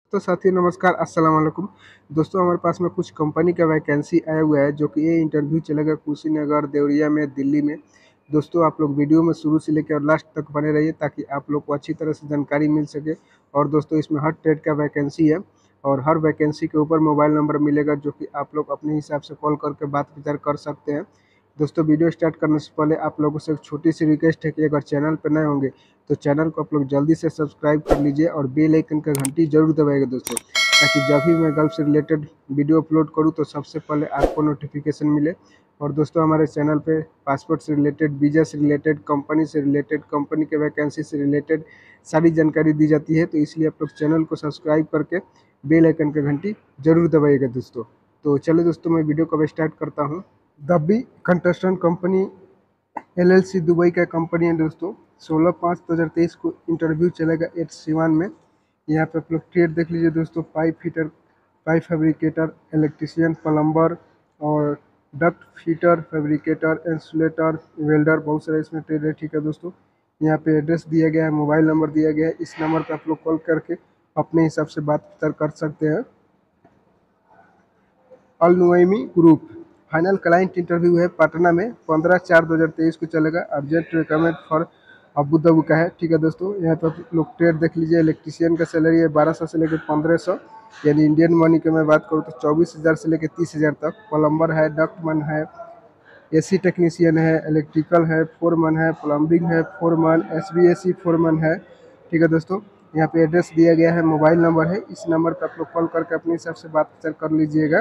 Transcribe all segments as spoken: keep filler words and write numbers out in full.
तो साथियों नमस्कार, अस्सलाम वालेकुम। दोस्तों हमारे पास में कुछ कंपनी का वैकेंसी आया हुआ है जो कि ये इंटरव्यू चलेगा कुशीनगर, देवरिया में, दिल्ली में। दोस्तों आप लोग वीडियो में शुरू से लेकर लास्ट तक बने रहिए ताकि आप लोग को अच्छी तरह से जानकारी मिल सके। और दोस्तों इसमें हर ट्रेड का वैकेंसी है और हर वैकेंसी के ऊपर मोबाइल नंबर मिलेगा जो कि आप लोग अपने हिसाब से कॉल करके बात विचार कर सकते हैं। दोस्तों वीडियो स्टार्ट करने से पहले आप लोगों से एक छोटी सी रिक्वेस्ट है कि अगर चैनल पर नए होंगे तो चैनल को आप लोग जल्दी से सब्सक्राइब कर लीजिए और बेल आइकन का घंटी जरूर दबाइएगा दोस्तों, ताकि जब भी मैं गर्ल्फ से रिलेटेड वीडियो अपलोड करूं तो सबसे पहले आपको नोटिफिकेशन मिले। और दोस्तों हमारे चैनल पे पासपोर्ट से रिलेटेड, वीज़ा से रिलेटेड, कंपनी से रिलेटेड, कंपनी के वैकेंसी से रिलेटेड सारी जानकारी दी जाती है, तो इसलिए आप लोग चैनल को सब्सक्राइब करके बेल आइकन का घंटी जरूर दबाइएगा दोस्तों। तो चलिए दोस्तों मैं वीडियो को स्टार्ट करता हूँ। The B construction company LLC Dubai का कंपनी है दोस्तों। सोलह पाँच दो हज़ार तेईस को इंटरव्यू चलेगा एट सिवान में। यहाँ पे आप लोग ट्रेड देख लीजिए दोस्तों, pipe fitter, pipe fabricator, electrician, plumber और duct fitter, fabricator, insulator, welder, बहुत सारे इसमें ट्रेड है। ठीक है दोस्तों, यहाँ पे एड्रेस दिया गया है, मोबाइल नंबर दिया गया है। इस नंबर पे आप लोग कॉल करके अपने हिसाब से बात कर सकते हैं। Al Nuaimi group final client interview है पटना में, पंद्रह चार दो हज़ार तेईस को चलेगा। Urgent requirement for Abu Dhabi का है। ठीक है दोस्तों, यहाँ पर लोग ट्रेड देख लीजिए। इलेक्ट्रीशियन का सैलरी है बारह सौ से लेकर पंद्रह सौ, यानी इंडियन मनी की मैं बात करूँ तो चौबीस हज़ार से लेकर तीस हज़ार तक। प्लम्बर है, डक्टमैन है, एसी टेक्नीशियन है, इलेक्ट्रिकल है, फोरमैन है, प्लम्बिंग है, foreman, S B S C foreman है। ठीक है दोस्तों, यहाँ पे एड्रेस दिया गया है, मोबाइल नंबर है, इस नंबर पर आप लोग कॉल करके अपने हिसाब से बात कर लीजिएगा।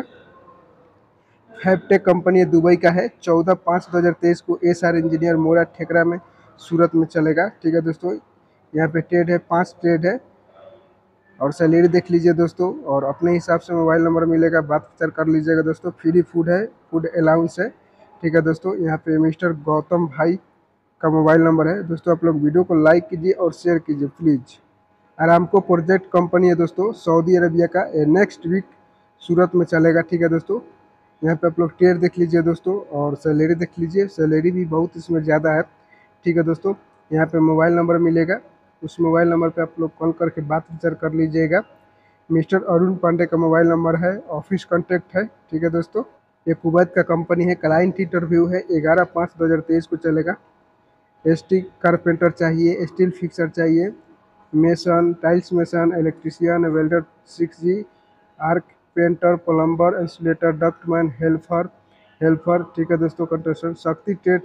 फैबटेक कंपनी दुबई का है, चौदह पाँच दो हज़ार तेईस को एस आर इंजीनियर मोरा ठेकरा में, सूरत में चलेगा। ठीक है दोस्तों, यहाँ पे ट्रेड है, पांच ट्रेड है और सैलरी देख लीजिए दोस्तों, और अपने हिसाब से मोबाइल नंबर मिलेगा, बात विचार कर लीजिएगा दोस्तों। फ्री फूड है, फूड अलाउंस है। ठीक है दोस्तों, यहाँ पे मिस्टर गौतम भाई का मोबाइल नंबर है। दोस्तों आप लोग वीडियो को लाइक कीजिए और शेयर कीजिए प्लीज़। आरामको प्रोजेक्ट कंपनी है दोस्तों, सऊदी अरबिया का, नेक्स्ट वीक सूरत में चलेगा। ठीक है दोस्तों, यहाँ पे आप लोग टेयर देख लीजिए दोस्तों और सैलरी देख लीजिए, सैलरी भी बहुत इसमें ज़्यादा है। ठीक है दोस्तों, यहाँ पे मोबाइल नंबर मिलेगा, उस मोबाइल नंबर पे आप लोग कॉल करके बात विचार कर लीजिएगा। मिस्टर अरुण पांडे का मोबाइल नंबर है, ऑफिस कॉन्टैक्ट है। ठीक है दोस्तों, ये कुवैत का कंपनी है, क्लाइंट इंटरव्यू है, ग्यारह पाँच दो हज़ार तेईस को चलेगा। एस टी कारपेंटर चाहिए, स्टील फिक्सर चाहिए, mason, tiles mason, electrician, welder six G, arc painter, plumber, insulator, ductman, helper helper ठीक है दोस्तों, कंस्ट्रक्शन शक्ति ट्रेड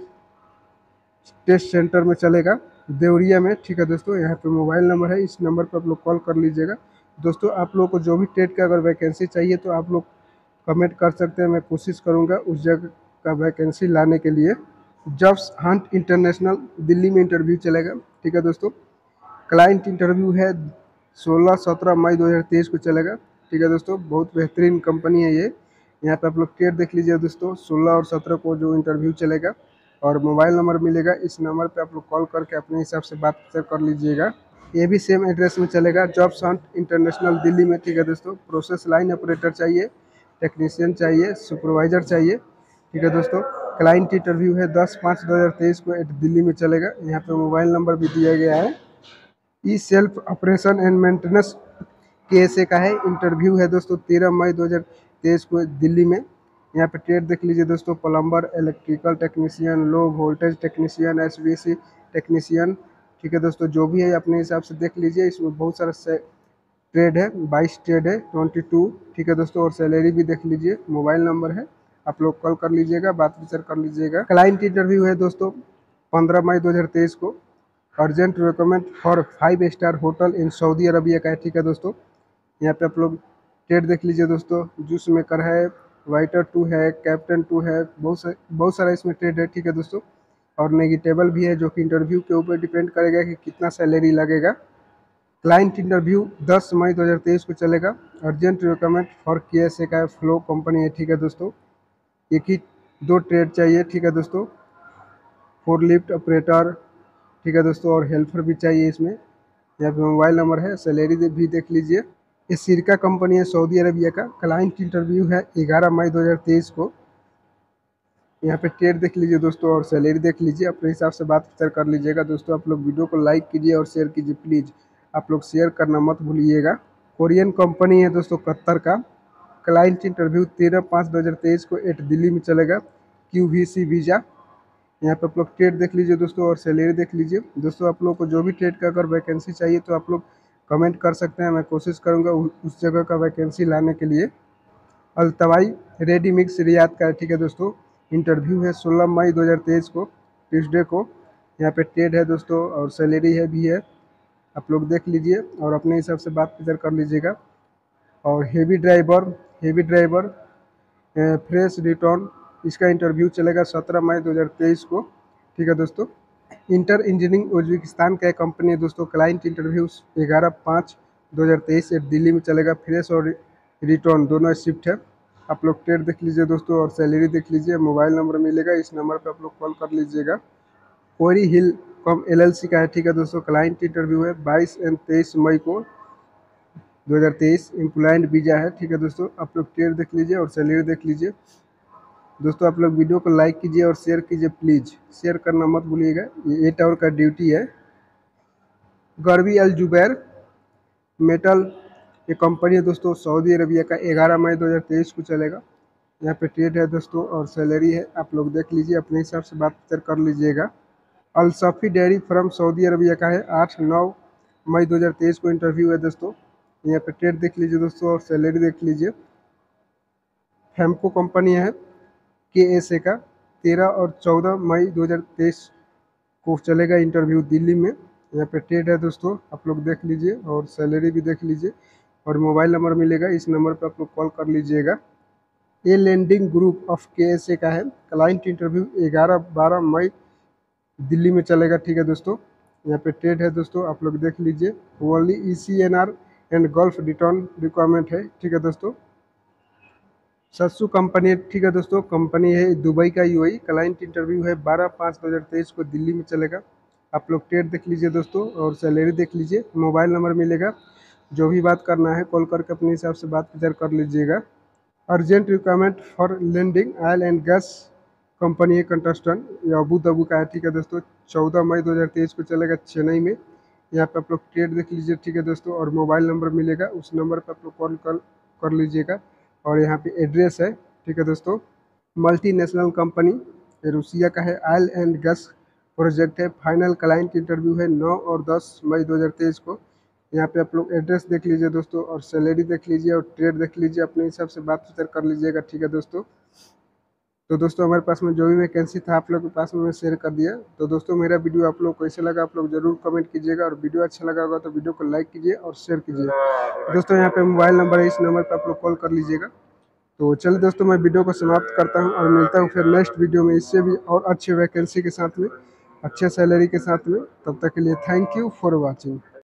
टेस्ट सेंटर में चलेगा देवरिया में। ठीक है दोस्तों, यहाँ पे मोबाइल नंबर है, इस नंबर पर आप लोग कॉल कर लीजिएगा। दोस्तों आप लोग को जो भी ट्रेड का अगर वैकेंसी चाहिए तो आप लोग कमेंट कर सकते हैं, मैं कोशिश करूँगा उस जगह का वैकेंसी लाने के लिए। जॉब्स हंट इंटरनेशनल दिल्ली में इंटरव्यू चलेगा। ठीक है दोस्तों, क्लाइंट इंटरव्यू है सोलह सत्रह मई दो हज़ार तेईस को चलेगा। ठीक है दोस्तों, बहुत बेहतरीन कंपनी है ये। यहाँ पे आप लोग ट्रेड देख लीजिए दोस्तों, सोलह और सत्रह को जो इंटरव्यू चलेगा और मोबाइल नंबर मिलेगा, इस नंबर पे आप लोग कॉल करके अपने हिसाब से बात कर लीजिएगा। ये भी सेम एड्रेस में चलेगा, जॉब्स हंट इंटरनेशनल दिल्ली में। ठीक है दोस्तों, प्रोसेस लाइन ऑपरेटर चाहिए, टेक्नीशियन चाहिए, सुपरवाइजर चाहिए। ठीक है दोस्तों, क्लाइंट इंटरव्यू है दस पाँच दो हज़ार तेईस को दिल्ली में चलेगा। यहाँ पे मोबाइल नंबर भी दिया गया है। E self operation and maintenance के एस ए का है, इंटरव्यू है दोस्तों तेरह मई दो हज़ार तेईस को दिल्ली में। यहाँ पे ट्रेड देख लीजिए दोस्तों, plumber, electrical technician, low voltage technician, S B C technician. ठीक है दोस्तों, जो भी है अपने हिसाब से देख लीजिए, इसमें बहुत सारा ट्रेड है, बाईस ट्रेड है, बाईस। ठीक है दोस्तों, और सैलरी भी देख लीजिए, मोबाइल नंबर है, आप लोग कॉल कर लीजिएगा, बात विचार कर लीजिएगा। क्लाइंट इंटरव्यू है दोस्तों पंद्रह मई दो हज़ार तेईस को, urgent requirement for five star hotel in Saudi Arabia का है। ठीक है दोस्तों, यहाँ पे आप लोग ट्रेड देख लीजिए दोस्तों, जूस मेकर है, वाइटर टू है, कैप्टन टू है, बहुत सारे बहुत सारा इसमें ट्रेड है। ठीक है दोस्तों, और नेगेटिवल भी है जो कि इंटरव्यू के ऊपर डिपेंड करेगा कि कितना सैलरी लगेगा। क्लाइंट इंटरव्यू दस मई दो हज़ार तेईस को चलेगा। Urgent requirement for K S A का फ्लो कंपनी है। ठीक है दोस्तों, एक ही दो ट्रेड चाहिए। ठीक है दोस्तों, फोर लिफ्ट ऑपरेटर, ठीक है दोस्तों, और हेल्पर भी चाहिए इसमें। यहाँ पे मोबाइल नंबर है, सैलरी भी देख लीजिए। ये सिरका कंपनी है सऊदी अरबिया का, क्लाइंट इंटरव्यू है ग्यारह मई दो हज़ार तेईस को। यहाँ पे ट्रेड देख लीजिए दोस्तों और सैलरी देख लीजिए, अपने हिसाब से बात विचार कर लीजिएगा। दोस्तों आप लोग वीडियो को लाइक कीजिए और शेयर कीजिए प्लीज़, आप लोग शेयर करना मत भूलिएगा। कोरियन कंपनी है दोस्तों कतर का। क्लाइंट इंटरव्यू तेरह पाँच दो हज़ार तेईस को एट दिल्ली में चलेगा। Q V C visa. यहाँ पे आप लोग ट्रेड देख लीजिए दोस्तों और सैलरी देख लीजिए दोस्तों। आप लोग को जो भी ट्रेड का अगर वैकेंसी चाहिए तो आप लोग कमेंट कर सकते हैं, मैं कोशिश करूँगा उस जगह का वैकेंसी लाने के लिए। अल्तवाई रेडी मिक्स रियाद का है, ठीक है दोस्तों। इंटरव्यू है सोलह मई दो हज़ार तेईस को ट्यूसडे को। यहाँ पे ट्रेड है दोस्तों और सैलरी है भी है, आप लोग देख लीजिए और अपने हिसाब से बात इधर कर लीजिएगा। और heavy driver heavy driver fresh return, इसका इंटरव्यू चलेगा सत्रह मई दो हज़ार तेईस को, ठीक है दोस्तों। इंटर इंजीनियरिंग उज्बेकिस्तान का एक कंपनी है दोस्तों। क्लाइंट इंटरव्यू ग्यारह पाँच दो हज़ार तेईस से दिल्ली में चलेगा। फ्रेश और रिटर्न दोनों शिफ्ट है। आप लोग ट्रेड देख लीजिए दोस्तों और सैलरी देख लीजिए। मोबाइल नंबर मिलेगा, इस नंबर पे आप लोग कॉल कर लीजिएगा। कोरी हिल कम एलएलसी का है, ठीक है दोस्तों। क्लाइंट इंटरव्यू है बाईस एंड तेईस मई को दो हज़ार तेईस। एम्प्लॉयड वीज़ा है, ठीक है दोस्तों। आप लोग ट्रेड देख लीजिए और सैलरी देख लीजिए दोस्तों। आप लोग वीडियो को लाइक कीजिए और शेयर कीजिए, प्लीज़ शेयर करना मत भूलिएगा, ये एट आवर का ड्यूटी है। गर्वी अल जुबैर मेटल ये कंपनी है दोस्तों, सऊदी अरबिया का। ग्यारह मई दो हज़ार तेईस को चलेगा। यहाँ पे ट्रेड है दोस्तों और सैलरी है, आप लोग देख लीजिए, अपने हिसाब से बात कर लीजिएगा। Alsafi dairy farm Saudi Arabia का है। आठ नौ मई दो हज़ार तेईस को इंटरव्यू है दोस्तों। यहाँ पे ट्रेड देख लीजिए दोस्तों और सैलरी देख लीजिए। हेमको कंपनी है के एस ए का। तेरह और चौदह मई दो हज़ार तेईस को चलेगा इंटरव्यू दिल्ली में। यहाँ पे ट्रेड है दोस्तों, आप लोग देख लीजिए और सैलरी भी देख लीजिए और मोबाइल नंबर मिलेगा, इस नंबर पे आप लोग कॉल कर लीजिएगा। A landing group of K S A का है। क्लाइंट इंटरव्यू ग्यारह बारह मई दिल्ली में चलेगा, ठीक है दोस्तों। यहाँ पे ट्रेड है दोस्तों, आप लोग देख लीजिए। Only E C N R and gulf return requirement है, ठीक है दोस्तों। सत्सु कंपनी, ठीक है दोस्तों, कंपनी है दुबई का यूएई। क्लाइंट इंटरव्यू है बारह पाँच दो हज़ार तेईस को दिल्ली में चलेगा। आप लोग ट्रेड देख लीजिए दोस्तों और सैलरी देख लीजिए, मोबाइल नंबर मिलेगा, जो भी बात करना है कॉल करके अपने हिसाब से बात इधर कर लीजिएगा। Urgent requirement for landing oil and gas company है कंटस्टन, ये अबू धाबी का है, ठीक है दोस्तों। चौदह मई दो हज़ार तेईस को चलेगा चेन्नई में। यहाँ पे आप लोग ट्रेड देख लीजिए, ठीक है दोस्तों, और मोबाइल नंबर मिलेगा, उस नंबर पर आप लोग कॉल कर कर लीजिएगा। और यहाँ पे एड्रेस है, ठीक है दोस्तों। मल्टीनेशनल कंपनी रूसिया का है। ऑयल एंड गैस प्रोजेक्ट है। फाइनल क्लाइंट इंटरव्यू है नौ और दस मई दो हज़ार तेईस को। यहाँ पे आप लोग एड्रेस देख लीजिए दोस्तों और सैलरी देख लीजिए और ट्रेड देख लीजिए, अपने हिसाब से बात विचार कर लीजिएगा, ठीक है दोस्तों। तो दोस्तों हमारे पास में जो भी वैकेंसी था आप लोग के पास में मैं शेयर कर दिया। तो दोस्तों मेरा वीडियो आप लोग को कैसे लगा आप लोग जरूर कमेंट कीजिएगा और वीडियो अच्छा लगा होगा तो वीडियो को लाइक कीजिए और शेयर कीजिए दोस्तों। यहाँ पे मोबाइल नंबर है, इस नंबर पर आप लोग कॉल कर लीजिएगा। तो चलिए दोस्तों मैं वीडियो को समाप्त करता हूँ और मिलता हूँ फिर नेक्स्ट वीडियो में इससे भी और अच्छे वैकेंसी के साथ में, अच्छे सैलरी के साथ में। तब तक के लिए थैंक यू फॉर वॉचिंग।